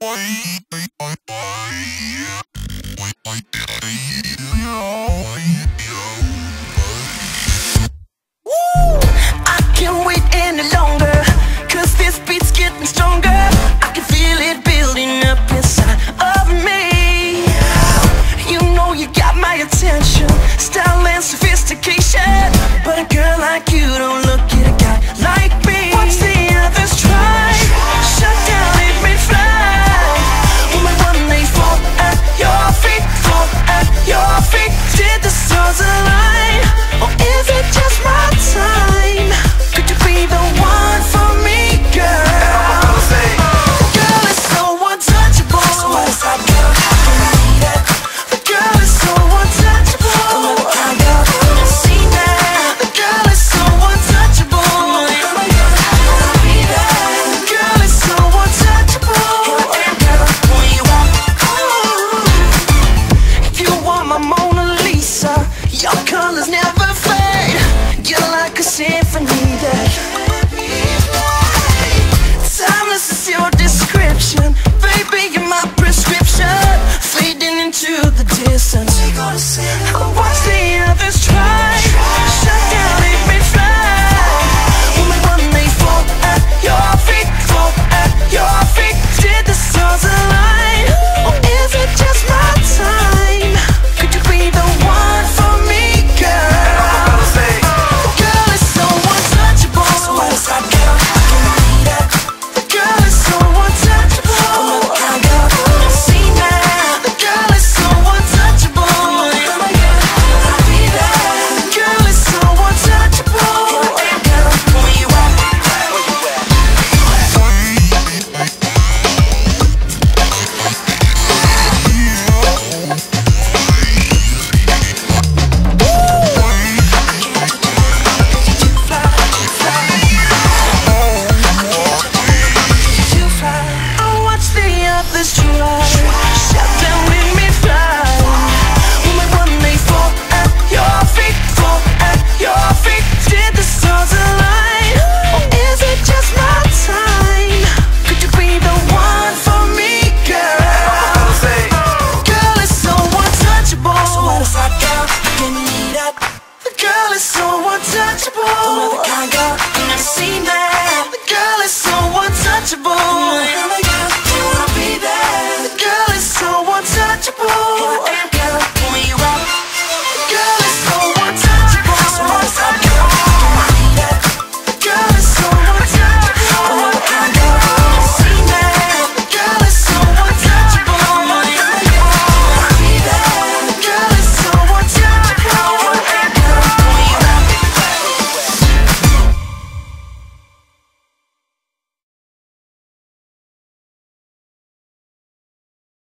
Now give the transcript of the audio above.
I can't wait any longer, 'cause this beat's getting stronger. I can feel it building up inside of me. You know you got my attention, style and sophistication, but a girl like you don't look at a guy like me. Watch the others try, shut down, it may fly. Only one they fall at your feet, fall at your feet. Did the stars align, or is it just my time? Could you be the one for me, girl? Girl is so untouchable. So what is that girl? The girl is so untouchable. See that? The girl is so untouchable. The girl is so untouchable. You are my Mona Lisa. Your colors never fade. You're like a symphony that timeless is your description. Baby, you're my prescription, fading into the distance. Watch the others try, shut down, it may fly. Only one they fall at your feet, fall at your feet. Did the stars align, or is it just my time? Could you be the one for me, girl? Girl is so untouchable. So what is that girl? The girl is so untouchable. See that? The girl is so untouchable. The girl is so untouchable. Where you at? I watch the others try,